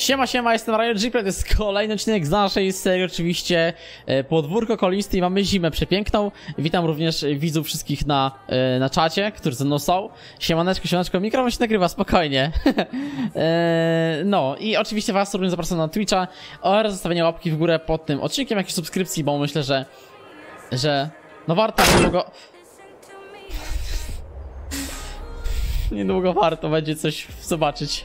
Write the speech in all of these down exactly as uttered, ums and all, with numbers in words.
Siema, siema, jestem Riot G, to jest kolejny odcinek z naszej serii, oczywiście e, Podwórko Kolisty i mamy zimę przepiękną. Witam również widzów wszystkich na, e, na czacie, którzy ze mną są. Siemaneczko, siemaneczko, mikrofon się nagrywa, spokojnie. e, no i oczywiście was również zapraszam na Twitcha oraz zostawienie łapki w górę pod tym odcinkiem, jakiejś subskrypcji, bo myślę, że, że no warto niedługo... niedługo warto będzie coś zobaczyć.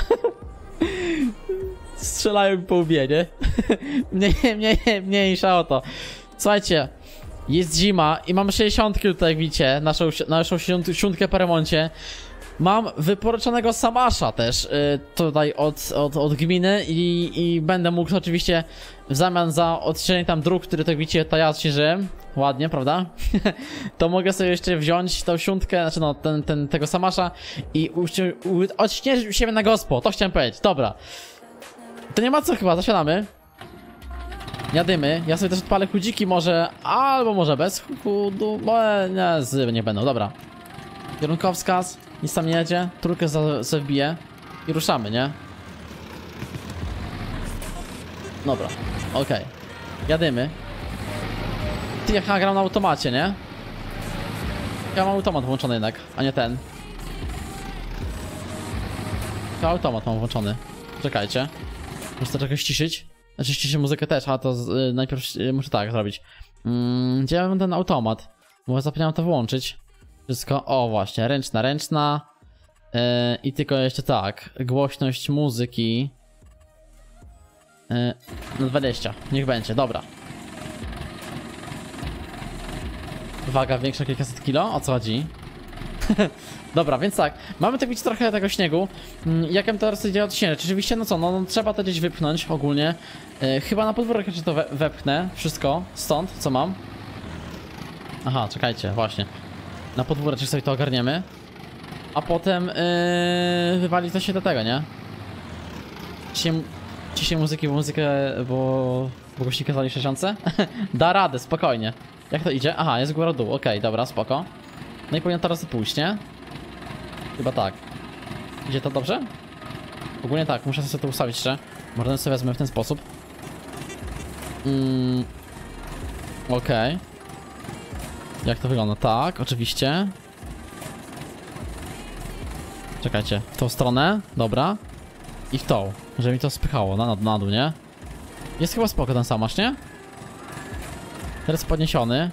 Strzelają mi po łbie, nie? mniej, mniej, mniejsza o to. Słuchajcie, jest zima i mam sześćdziesiątki tutaj, jak widzicie, naszą, naszą siódmkę po remoncie. Mam wypożyczonego Samasza też y, tutaj od, od, od gminy i, i będę mógł oczywiście w zamian za odcinek tam dróg, który tak widzicie, to ja odśnieżyłem. Ładnie, prawda? To mogę sobie jeszcze wziąć tą siódmkę, znaczy no, ten, ten, tego Samasza i odśnieżyć u siebie na gospo. To chciałem powiedzieć, dobra. To nie ma co chyba, zasiadamy. Jadymy, ja sobie też odpalę chudziki może, albo może bez chudu, bo nie, z, nie będą, dobra. Kierunkowskaz, nic tam nie jedzie, trójkę sobie wbiję i ruszamy, nie? Dobra, okej, okay. Jadymy. Ty, jak ja gram na automacie, nie? Ja mam automat włączony jednak, a nie ten. Ja automat mam włączony, czekajcie. Muszę to trochę ściszyć. Znaczy ściszyć muzykę też, a to y, najpierw y, muszę tak zrobić. Mm, gdzie mam ten automat? Bo zapomniałem to włączyć. Wszystko, o właśnie, ręczna, ręczna. Yy, I tylko jeszcze tak, głośność muzyki. Yy, no dwadzieścia, niech będzie, dobra. Waga większa kilkaset kilo, o co chodzi? Dobra, więc tak, mamy tak widzieć trochę tego śniegu. Jak ja teraz idzie od śniegu? Rzeczywiście, no co, no, no trzeba to gdzieś wypchnąć ogólnie. Yy, chyba na podwórek jeszcze to we wepchnę, wszystko, stąd, co mam. Aha, czekajcie, właśnie. Na podwórek sobie to ogarniemy. A potem yy, wywali to się do tego, nie? Ciszę, ciszę muzyki, bo muzykę, bo... bo głośniki kazali sześćdziesiąt. Da radę, spokojnie. Jak to idzie? Aha, jest góra dół, okej, okay, dobra, spoko. No i powinien teraz pójść, nie? Chyba tak. Idzie to dobrze? Ogólnie tak, muszę sobie to ustawić jeszcze. Może sobie wezmę w ten sposób. Mm. Okej. Okay. Jak to wygląda? Tak, oczywiście. Czekajcie, w tą stronę, dobra. I w tą, żeby mi to spychało na, na dół, nie? Jest chyba spoko ten Samasz, nie? Teraz podniesiony.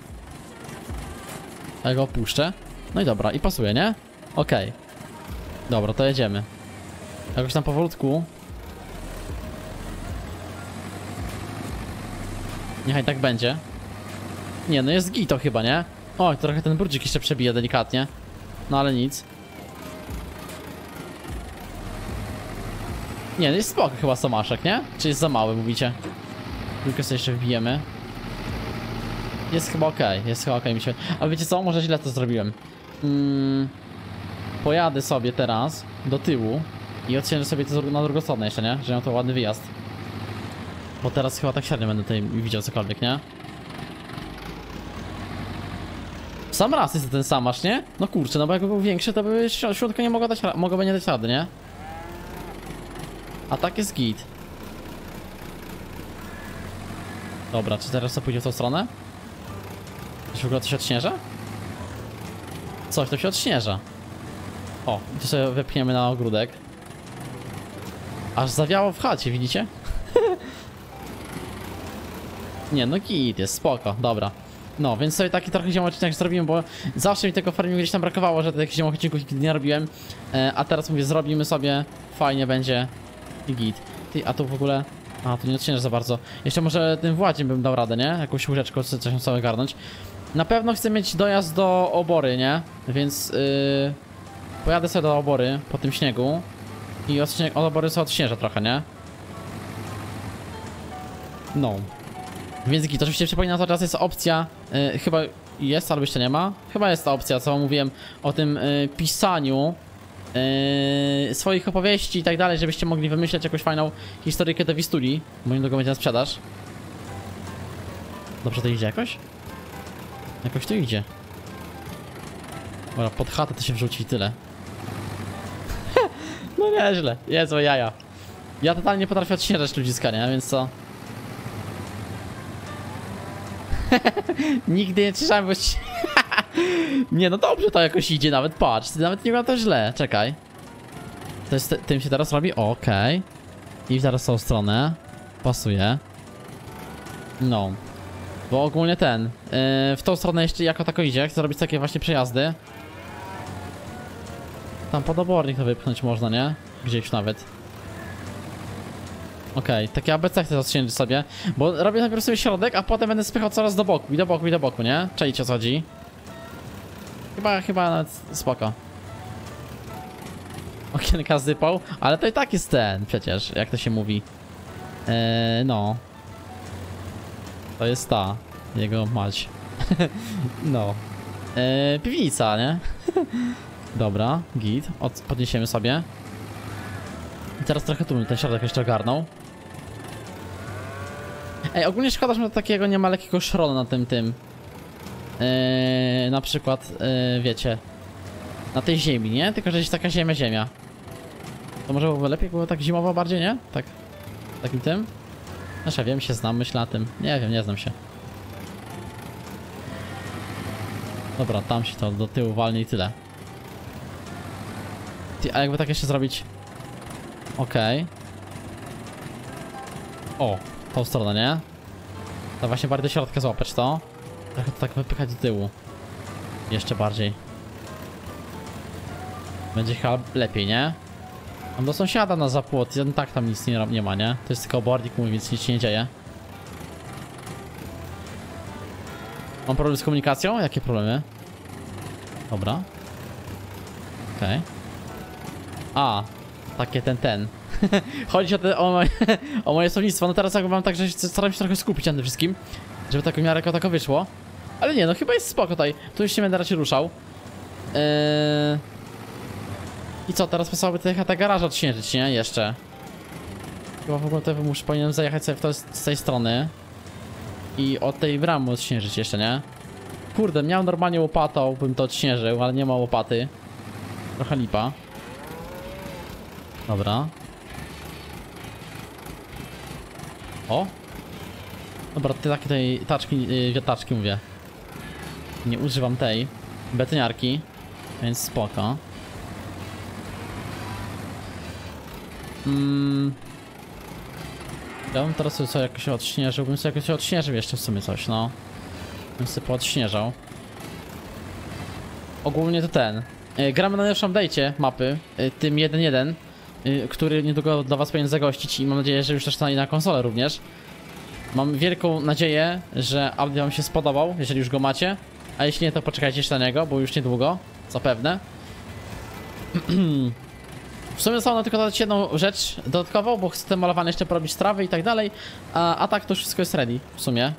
Ja go opuszczę. No i dobra, i pasuje, nie? Okej. Okay. Dobra, to jedziemy. Jakoś tam powolutku. Niechaj tak będzie. Nie, no jest gito chyba, nie? Oj, trochę ten brudzik jeszcze przebija delikatnie. No ale nic. Nie, no jest spoko chyba Samaszek, nie? Czy jest za mały, mówicie? Tylko sobie jeszcze wbijemy. Jest chyba okej, okay. Jest chyba okej, okay, mi się... Ale wiecie co? Może źle to zrobiłem. Hmm... Pojadę sobie teraz do tyłu i odciężę sobie to na drugą stronę jeszcze, nie? Że miał to ładny wyjazd. Bo teraz chyba tak średnio będę tutaj widział cokolwiek, nie? Sam raz jest ten Samasz, nie? No kurczę, no bo jakby był większy, to by środka nie mogła dać, mogłaby nie dać rady, nie? A tak jest git. Dobra, czy teraz to pójdzie w tą stronę? Czy w ogóle to się odśnieża? Coś, to się odśnieża. O, to sobie wepchniemy na ogródek. Aż zawiało w chacie, widzicie? Nie, no git jest, spoko, dobra. No, więc sobie taki trochę ziemoodcinek zrobimy, bo zawsze mi tego farmingu gdzieś tam brakowało, że takich ziemoodcinków nigdy nie robiłem. e, A teraz mówię, zrobimy sobie, fajnie będzie i git. Ty, a tu w ogóle... A, tu nie odcieniasz za bardzo. Jeszcze może tym Władziem bym dał radę, nie? Jakąś łyżeczkę, coś tam sobie garnąć. Na pewno chcę mieć dojazd do Obory, nie? Więc yy, pojadę sobie do Obory po tym śniegu. I od, śnieg od Obory sobie odśnieżę trochę, nie? No. Więc git, oczywiście przypominam, że teraz jest opcja, yy, chyba jest, albo jeszcze nie ma. Chyba jest ta opcja, co mówiłem o tym yy, pisaniu yy, swoich opowieści i tak dalej, żebyście mogli wymyśleć jakąś fajną historyjkę do Wistuli. Bo niedługo będzie na sprzedaż. Dobrze to idzie jakoś? Jakoś to idzie. Dobra, pod chatę to się wrzuci i tyle. No nieźle, jest o jaja. Ja totalnie nie potrafię odśnieżać ludziska, nie? Więc co? Nigdy nie czyszczałem, bo... Nie, no dobrze to jakoś idzie nawet, patrz. Nawet nie wygląda to źle, czekaj. To jest, tym się teraz robi? Okej. Okay. I teraz w tą stronę. Pasuje. No. Bo ogólnie ten, yy, w tą stronę jeszcze jako tako idzie, chcę robić takie właśnie przejazdy. Tam pod obornik to wypchnąć można, nie? Gdzieś nawet. Okej, okay, takie A B C chcę odciąć sobie, bo robię najpierw sobie środek, a potem będę spychał coraz do boku, i do boku, i do boku, nie? Czajcie, o co chodzi? Chyba, chyba nawet spoko. Okienka zdypał, ale to i tak jest ten, przecież, jak to się mówi. Eee, no. To jest ta, jego mać. No. Eee, piwnica, nie? Dobra, git, Od, podniesiemy sobie. I teraz trochę tu ten środek jeszcze ogarnął. Ej, ogólnie szkoda, że takiego nie ma lekkiego szronu na tym tym. Yy, na przykład, yy, wiecie, na tej ziemi, nie? Tylko, że jest taka ziemia, ziemia. To może byłoby lepiej, było tak zimowo bardziej, nie? Tak, takim tym? Znaczy, ja wiem, się znam, myślę na tym. Nie wiem, nie znam się. Dobra, tam się to do tyłu walnie i tyle. Ty, a jakby tak jeszcze zrobić... Okej. Okay. O, tą stronę, nie? To właśnie bardziej do środka złapać to. Trochę to tak wypychać do tyłu. Jeszcze bardziej. Będzie chyba lepiej, nie? Mam do sąsiada na zapłot, tak tam nic nie, nie ma, nie? To jest tylko obornik mój, więc nic się nie dzieje. Mam problem z komunikacją? Jakie problemy? Dobra. Okej. Okay. A, takie ten, ten. Chodzi o, te, o, moje, o moje słownictwo. No teraz jakby mam tak, że staram się trochę skupić na tym wszystkim, żeby tak w miarę jako tako wyszło. Ale nie, no chyba jest spoko tutaj. Tu już nie będę raczej ruszał. Yy... I co, teraz pasowałoby tutaj te garaże odśnieżyć, nie? Jeszcze. Chyba w ogóle to muszę, powinienem zajechać sobie w to, z tej strony. I od tej bramy odśnieżyć jeszcze, nie? Kurde, miał normalnie łopatą, bym to odśnieżył, ale nie ma łopaty. Trochę lipa. Dobra. O! Dobra, ty takie tej taczki, yy, wiataczki mówię. Nie używam tej betoniarki, więc spoko. Mm. Ja bym teraz sobie co jakoś odśnieżył, bym sobie jakoś odśnieżył jeszcze w sumie coś, no. Bym sobie poodśnieżał. Ogólnie to ten. Yy, gramy na najnowszym update'cie mapy, yy, tym jeden jeden, yy, który niedługo dla was powinien zagościć i mam nadzieję, że już też na, na konsolę również. Mam wielką nadzieję, że update wam się spodobał, jeżeli już go macie. A jeśli nie, to poczekajcie jeszcze na niego, bo już niedługo, zapewne. W sumie zostało tylko dodać jedną rzecz dodatkową, bo chcę te malowane jeszcze porobić trawy i tak dalej. A, a tak to już wszystko jest ready, w sumie.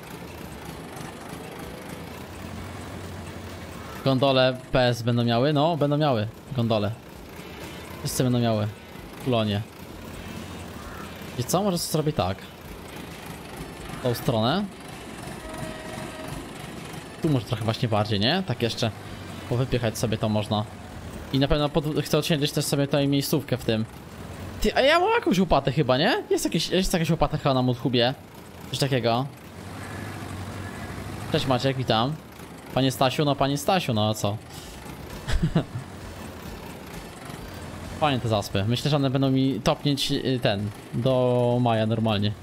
Gondole P S będą miały? No, będą miały gondole. Wszyscy będą miały. Kulonie. I co? Może zrobić tak. Tą stronę. Tu może trochę właśnie bardziej, nie? Tak jeszcze powypychać sobie to można. I na pewno pod... chcę odśnieżyć też sobie tutaj miejscówkę w tym. Ty, a ja mam jakąś łopatę chyba, nie? Jest, jakieś, jest jakaś łopata chyba na Mudhubie. Coś takiego. Cześć Maciek, witam. Panie Stasiu, no panie Stasiu, no a co? Fajnie te zaspy. Myślę, że one będą mi topnieć ten, do maja normalnie.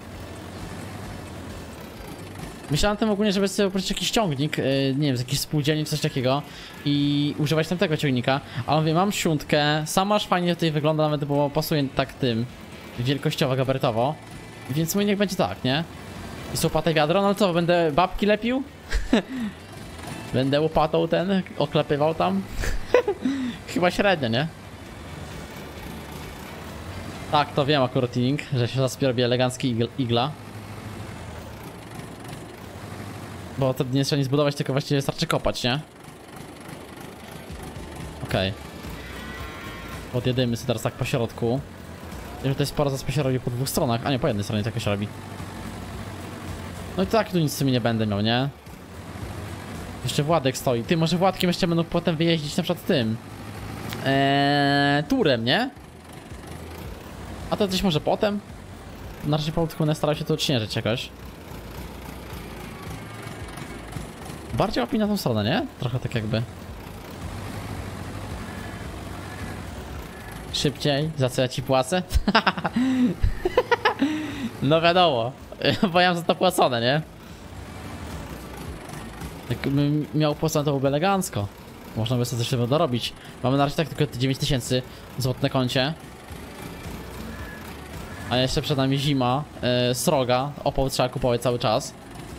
Myślałem o tym ogólnie, żeby sobie poprosić jakiś ciągnik, yy, nie wiem, z jakiejś spółdzielni, coś takiego i używać tamtego ciągnika, ale mówię, mam siódmkę, sama aż fajnie tutaj wygląda, nawet bo pasuje tak tym wielkościowo, gabarytowo, więc mój niech będzie tak, nie? I z łopatę wiadro, no co, będę babki lepił? Będę łopatą ten, oklepywał tam? Chyba średnio, nie? Tak, to wiem akurat tuning, że się zaraz robi elegancki igla. Bo wtedy nie trzeba nic zbudować, tylko właściwie wystarczy kopać, nie? Okej. Okay. Podjedziemy sobie teraz tak po środku. Jeżeli to jest sporo, zaraz się robi po dwóch stronach, a nie, po jednej stronie tak się robi. No i tak tu nic w sumie nie będę miał, nie? Jeszcze Władek stoi. Ty, może Władkiem jeszcze będą potem wyjeździć na przykład tym. Eee, turem, nie? A A to gdzieś może potem? Na razie powolutku będę starał się to odśnieżyć jakoś. Bardziej opij na tą stronę, nie? Trochę tak jakby. Szybciej, za co ja ci płacę? No wiadomo, bo ja mam za to płacone, nie? Jakbym miał płacone, to byłby elegancko. Można by sobie coś tego dorobić. Mamy na razie tak tylko te dziewięć tysięcy złotych na koncie. A jeszcze przed nami zima, yy, sroga, opał trzeba kupować cały czas.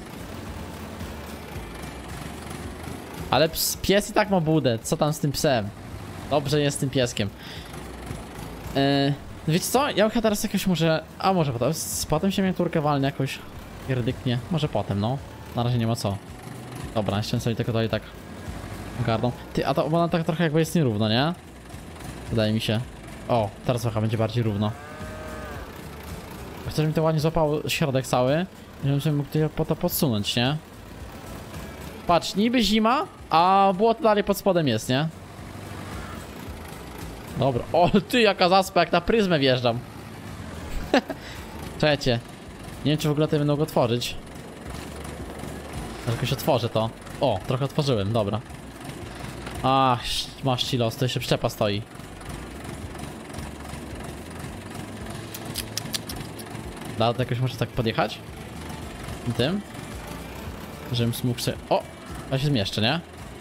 Ale ps, pies i tak ma budę, co tam z tym psem? Dobrze jest z tym pieskiem. Yy, wiecie co, ja chyba teraz jakoś może... A może potem, z potem się miniaturkę walnie jakoś pierdyknie. Może potem, no. Na razie nie ma co. Dobra, jeszcze sobie tylko tutaj tak gardą. Ty, a to ona tak trochę jakby jest nierówno, nie? Wydaje mi się. O, teraz trochę będzie bardziej równo. Chcę, żeby mi to ładnie złapał środek cały, żebym sobie mógł po to podsunąć, nie? Patrz, niby zima, a błoto dalej pod spodem jest, nie? Dobra, o ty jaka zaspa, jak na pryzmę wjeżdżam. Czekajcie, nie wiem czy w ogóle tutaj będę mógł otworzyć. Jakoś otworzę to. O, trochę otworzyłem, dobra. Ach, masz ci los, to jeszcze przyczepa stoi. Da, to jakoś może tak podjechać? Tym? Żebym mógł sobie... O! Ja się zmieszczę, nie?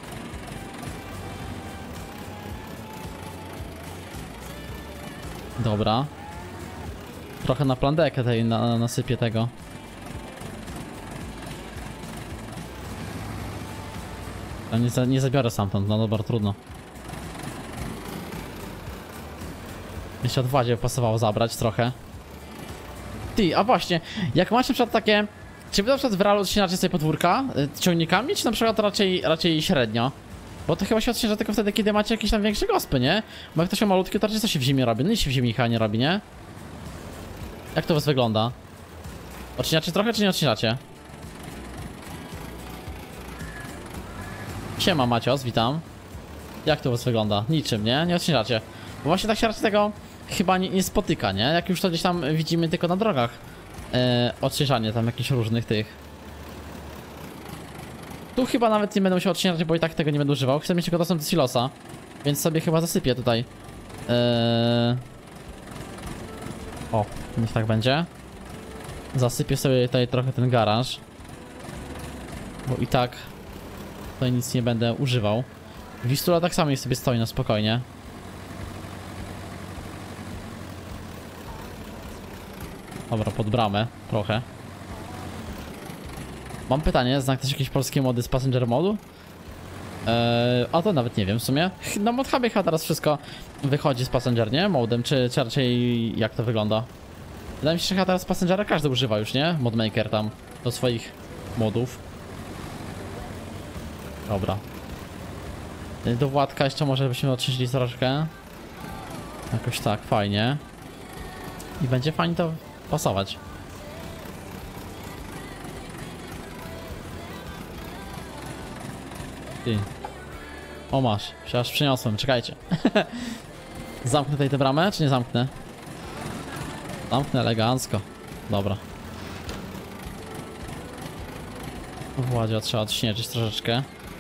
Dobra. Trochę na plandekę tej na, nasypię tego. A nie, za, nie zabiorę stamtąd, no dobra, trudno. Jeszcze od Władzie pasowało zabrać trochę. Ty, a właśnie, jak masz na przykład takie... Czy wy na przykład w realu odcinacie sobie podwórka y, ciągnikami, czy na przykład raczej, raczej średnio? Bo to chyba się odcina tylko wtedy, kiedy macie jakieś tam większe gospy, nie? Bo jak to się malutkie, to raczej co się w zimie robi? No nic się w zimie chyba nie robi, nie? Jak to u was wygląda? Odcinacie trochę, czy nie odcinacie? Siema Macios, witam. Jak to u was wygląda? Niczym, nie? Nie odcinacie. Bo właśnie tak się raczej tego chyba nie, nie spotyka, nie? Jak już to gdzieś tam widzimy tylko na drogach. Yy, odśnieżanie tam jakichś różnych tych. Tu chyba nawet nie będę musiał odśnieżać, bo i tak tego nie będę używał. Chcę mieć tylko dostęp do silosa, więc sobie chyba zasypię tutaj. Yy... O, niech tak będzie. Zasypię sobie tutaj trochę ten garaż. Bo i tak tutaj nic nie będę używał. Wistula tak samo sobie stoi na spokojnie. Dobra, pod bramę trochę. Mam pytanie, zna ktoś jakieś polskie mody z Passenger modu? Eee, a to nawet nie wiem w sumie. Na ModHubie chyba teraz wszystko wychodzi z Passenger, nie? Modem, czy, czy raczej jak to wygląda? Wydaje mi się, że chyba teraz Passengera każdy używa już, nie? Modmaker tam do swoich modów. Dobra. Do Władka jeszcze może byśmy odczyścili troszkę. Jakoś tak, fajnie. I będzie fajnie to pasować. Ty. O masz, się aż przyniosłem, czekajcie. Zamknę tutaj tę bramę, czy nie zamknę? Zamknę elegancko. Dobra. Władzia trzeba odśnieżyć troszeczkę.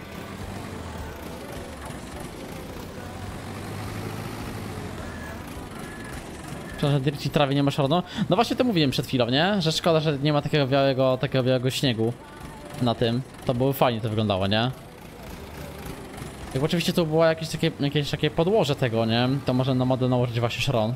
Że dirci trawie nie ma szarno. No właśnie to mówiłem przed chwilą, nie? Że szkoda, że nie ma takiego białego, takiego białego śniegu na tym. To było fajnie to wyglądało, nie? Jak oczywiście tu było jakieś takie, jakieś takie podłoże tego, nie? To może na model nałożyć właśnie szron.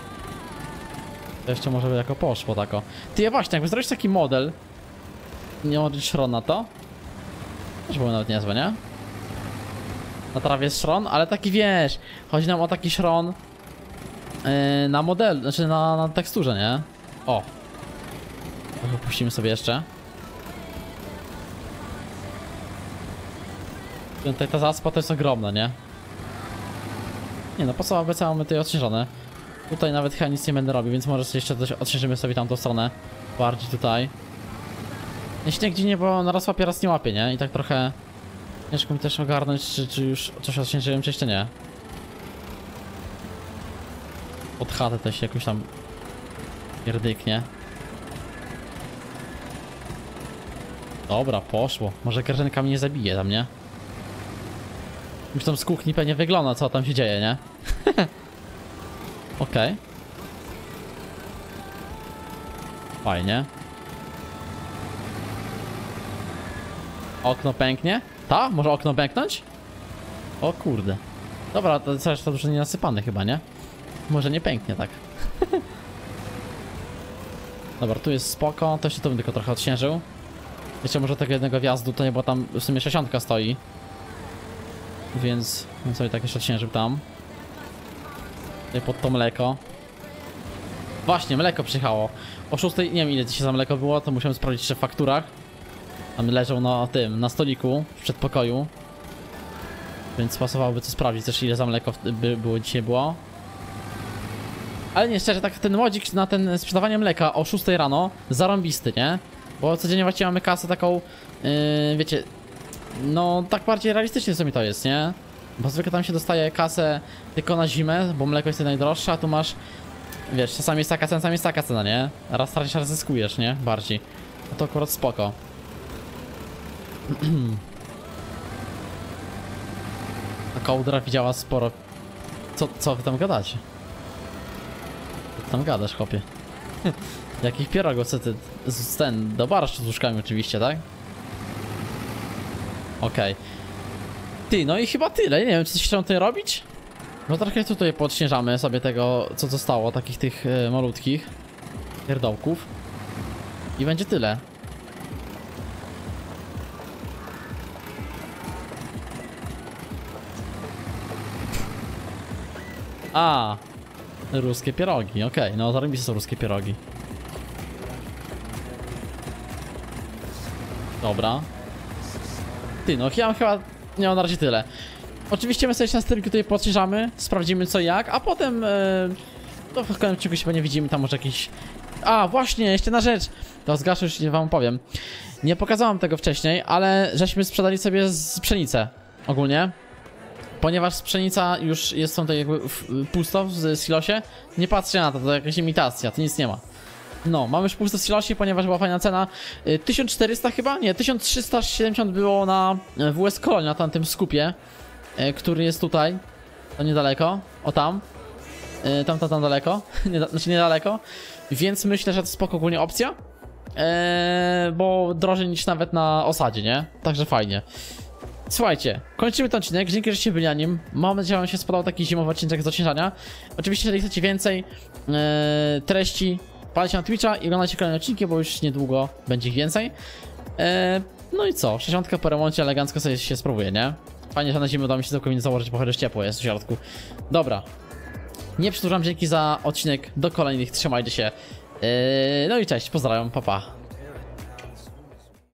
To jeszcze może by jako poszło tako. Ty, właśnie, jakby zrobić taki model, nie nałożyć szron na to, też było nawet niezłe, nie? Na trawie jest szron, ale taki wiesz, chodzi nam o taki szron yy, na model, znaczy na, na teksturze, nie? O! Trochę puścimy sobie jeszcze. Tutaj ta zaspa to jest ogromna, nie? Nie no, podstawowe całe mamy tutaj odśnieżone. Tutaj nawet chyba nic nie będę robił, więc może jeszcze coś odśnieżymy sobie tamtą stronę. Bardziej tutaj. Jeśli nigdzie nie, bo na raz łapie, raz nie łapie, nie? I tak trochę ciężko mi też ogarnąć, czy, czy już coś odśnieżyłem, czy jeszcze nie. Od chatę też jakoś tam Pierdyknie. Dobra, poszło. Może Grażynka mnie nie zabije tam, nie? Już tam z kuchni pewnie wygląda, co tam się dzieje, nie? Okej. Okay. Fajnie. Okno pęknie? Ta? Może okno pęknąć? O kurde. Dobra, to coś to dużo nie nasypane chyba, nie? Może nie pęknie tak. Dobra, tu jest spoko, to się tu bym tylko trochę odśnieżył. Wiecie, może tego jednego wjazdu to nie, bo tam w sumie sześćdziesiątka stoi. Więc bym sobie tak jeszcze odśnieżył tam. Tutaj pod to mleko. Właśnie, mleko przyjechało. O szóstej, nie wiem ile dzisiaj za mleko było, to musiałem sprawdzić jeszcze w fakturach. Tam leżał na tym, na stoliku w przedpokoju. Więc pasowałoby to sprawdzić też ile za mleko by było dzisiaj było. Ale nie, szczerze, tak ten modzik na ten sprzedawanie mleka o szóstej rano, zarąbisty, nie? Bo codziennie właściwie mamy kasę taką, yy, wiecie, no tak bardziej realistycznie sobie to jest, nie? Bo zwykle tam się dostaje kasę tylko na zimę, bo mleko jest najdroższe, a tu masz, wiesz, czasami jest taka cena, czasami jest taka cena, nie? Raz tracisz, raz zyskujesz, nie? Bardziej. No to akurat spoko. A kołdra widziała sporo. Co, co wy tam gadacie? Co tam gadasz, chłopie? Jakich pierogów, co ty? Z, ten, do barszczu z łóżkami oczywiście, tak? Okej. Okay. Ty, no i chyba tyle, nie wiem, czy coś chciałem tutaj robić? No trochę tutaj podśnieżamy sobie tego, co zostało, takich tych e, malutkich pierdołków. I będzie tyle. A, ruskie pierogi, okej, okay. No zarobiste są ruskie pierogi. Dobra. Ty, no ja chyba nie mam na razie tyle. Oczywiście my sobie na streamku tutaj podśnieżamy, sprawdzimy co jak, a potem yy, to w kolejnym odcinku się pewnie widzimy, tam może jakiś... A, właśnie, jeszcze na rzecz, to zgaszę, już nie wam powiem. Nie pokazałam tego wcześniej, ale żeśmy sprzedali sobie z pszenicę ogólnie. Ponieważ pszenica już jest tutaj jakby pusto w silosie, nie patrzcie na to, to jakaś imitacja, to nic nie ma. No, mamy już pusto w silosie, ponieważ była fajna cena. tysiąc czterysta chyba? Nie, tysiąc trzysta siedemdziesiąt było na W S Kolonia, na tamtym skupie, który jest tutaj, to niedaleko, o tam. Tam, tam, tam daleko, nie, znaczy niedaleko. Więc myślę, że to spoko ogólnie opcja. Eee, bo drożej niż nawet na osadzie, nie? Także fajnie. Słuchajcie, kończymy ten odcinek, dzięki, że się byli na nim. Mam nadzieję, że wam się spodobał taki zimowy odcinek z odśnieżania. Oczywiście, jeżeli chcecie więcej e, treści, palcie na Twitcha i oglądajcie kolejne odcinki, bo już niedługo będzie ich więcej. E, no i co, sześćdziesiątka po remoncie elegancko sobie się spróbuje, nie? Fajnie, że na zimę udało mi się całkowicie założyć, bo chociaż ciepło jest w środku. Dobra. Nie przedłużam, dzięki za odcinek, do kolejnych, trzymajcie się. E, no i cześć, pozdrawiam, pa pa.